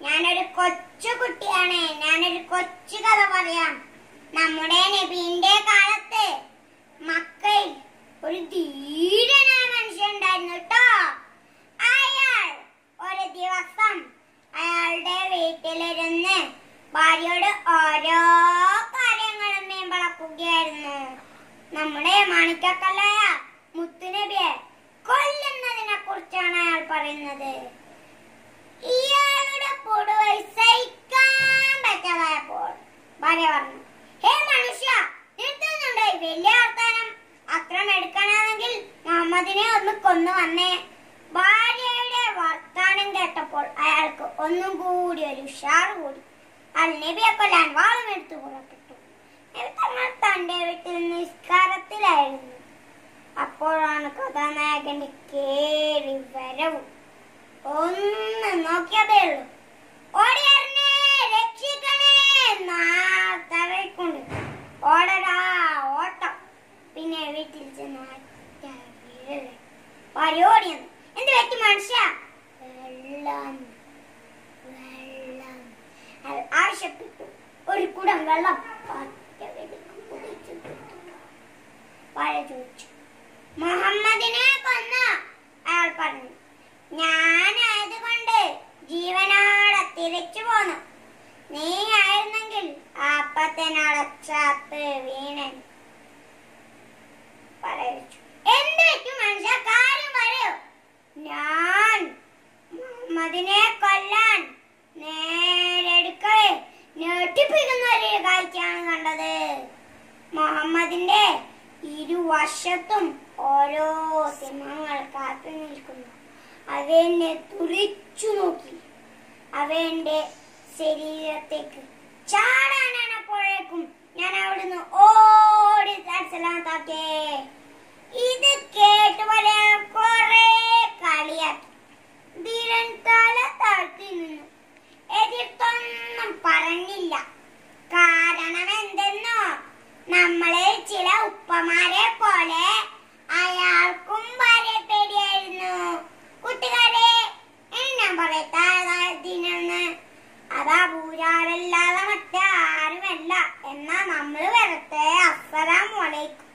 ഞാനൊരു കൊച്ചു കുട്ടിയാണ്. ഞാനൊരു കൊച്ചു കഥ പറയാം. നമ്മുടെ നബിന്റെ കാലത്ത് മക്കയിൽ ഒരു ധീരനായ മനുഷ്യൻ ഉണ്ടായിരുന്നു കേട്ടോ. അയാൾ ഒരു ദിവസം അയാളുടെ വീട്ടിലിരുന്ന് ഭാര്യയോട് ഓരോ കാര്യങ്ങളും മേമ്പളക്കുകയായിരുന്നു. നമ്മുടെ മാണിക്കക്കല്ലായ മുത്തുനബിയെ കൊല്ലുന്നതിനെ കുറിച്ചാണ് അയാൾ പറയുന്നത്. ഇയാളുടെ പൊടുവൈ സഹിക്കാൻ പറ്റാതായപ്പോൾ ഭാര്യ പറഞ്ഞു, ഹേ മനുഷ്യ, നിർത്തുന്നുണ്ടോ ഈ വലിയ വർത്താനം? അക്രം എടുക്കാനാണെങ്കിൽ മുഹമ്മദിനെ ഒന്ന് കൊന്നു വന്നേ. ഭാര്യയുടെ വർത്താനം കേട്ടപ്പോൾ അയാൾക്ക് ഒന്നും കൂടി ഒരു ഉഷാറ് കൂടി. അയാൾ നബിയെ കൊല്ലാൻ വാളും എടുത്തു പുറപ്പെട്ടു. നബി തങ്ങൾ തന്റെ വീട്ടിൽ നിസ്കാരത്തിലായിരുന്നു. അപ്പോഴാണ് കഥാനായകന്റെ കേറി വരവും. ഒന്ന് നോക്കിയതേ ഉള്ളൂ, ഓടിയറിഞ്ഞേ രക്ഷിക്കണേ തറയിക്കൊണ്ട് ഓടടാ ഓട്ടം. പിന്നെ വീട്ടിൽ ചെന്ന് ഭാര്യ ഓടിയെന്ന്. എന്ത് പറ്റി മനുഷ്യ? വെള്ളം വെള്ളം ആവശ്യപ്പെട്ടു. ഒരു കുടം വെള്ളം ഭാര്യ ചോദിച്ചു, മുഹമ്മദിനെ കൊന്ന? അയാൾ പറഞ്ഞു, ഞാനായതുകൊണ്ട് ജീവനോടെ തിരിച്ചു പോന്നു. നീ ആയിരുന്നെങ്കിൽ അപ്പത്തിനടച്ചാത്ത് വീണൻ. പറയിച്ചു, എന്ത് പറ്റും മനുഷ്യ? കാര്യം പറയൂ. ഞാൻ മുഹമ്മദിനെ കൊല്ലാൻ നേരെടുക്കവേ ഞെട്ടിപ്പിക്കുന്ന ഒരു കാഴ്ചയാണ് കണ്ടത്. മുഹമ്മദിന്റെ ഇരുവശത്തും ഓരോ സിംഹങ്ങൾ കാത്തു നിൽക്കുന്നു. അവനെ തുറിച്ചു നോക്കി. അവന്റെ ശരീരത്തേക്ക് ചാടാനാണപ്പോഴേക്കും ഞാൻ അവിടുന്ന് ഓടി സലാമത്താക്കേ. ഇത് കേട്ട് പറയാൻ കുറെ കളിയാക്കി. ധീരൻ തല താഴ്ത്തി നിന്നു. എതിർത്തൊന്നും പറഞ്ഞില്ല. കാരണം എന്തെന്നോ, നമ്മളെ ചില ഉപ്പമാരെ പോലെ അയാൾക്കും ഭാര്യ പേടിയായിരുന്നു. കൂട്ടുകാരെ, ഞാൻ പറയത്താതിനെന്ന് അതാ പൂജാരല്ലാതെ മറ്റാരുമല്ല. എന്നാ നമ്മൾ വരട്ടെ. അസ്സലാമു അലൈക്കും.